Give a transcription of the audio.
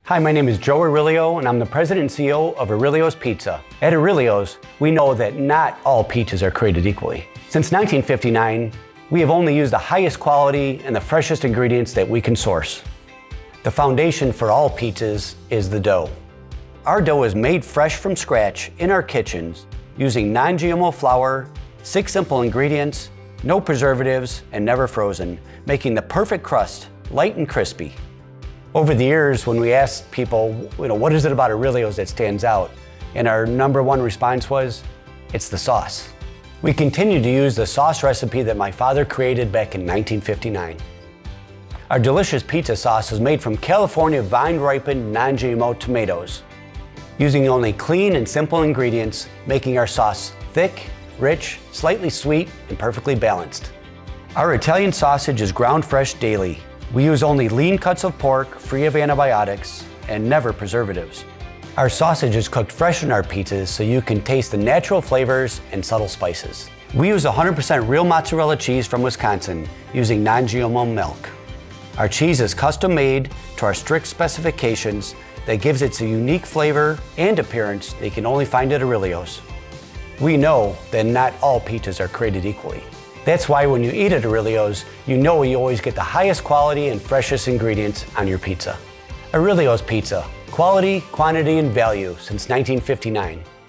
Hi, my name is Joe Aurelio, and I'm the President and CEO of Aurelio's Pizza. At Aurelio's, we know that not all pizzas are created equally. Since 1959, we have only used the highest quality and the freshest ingredients that we can source. The foundation for all pizzas is the dough. Our dough is made fresh from scratch in our kitchens using non-GMO flour, 6 simple ingredients, no preservatives, and never frozen, making the perfect crust, light and crispy. Over the years, when we asked people, what is it about Aurelio's that stands out? And our #1 response was, it's the sauce. We continue to use the sauce recipe that my father created back in 1959. Our delicious pizza sauce is made from California vine-ripened non-GMO tomatoes, using only clean and simple ingredients, making our sauce thick, rich, slightly sweet, and perfectly balanced. Our Italian sausage is ground fresh daily. We use only lean cuts of pork, free of antibiotics, and never preservatives. Our sausage is cooked fresh in our pizzas so you can taste the natural flavors and subtle spices. We use 100% real mozzarella cheese from Wisconsin, using non-GMO milk. Our cheese is custom made to our strict specifications that gives it a unique flavor and appearance that you can only find at Aurelio's. We know that not all pizzas are created equally. That's why when you eat at Aurelio's, you know you always get the highest quality and freshest ingredients on your pizza. Aurelio's Pizza, quality, quantity, and value since 1959.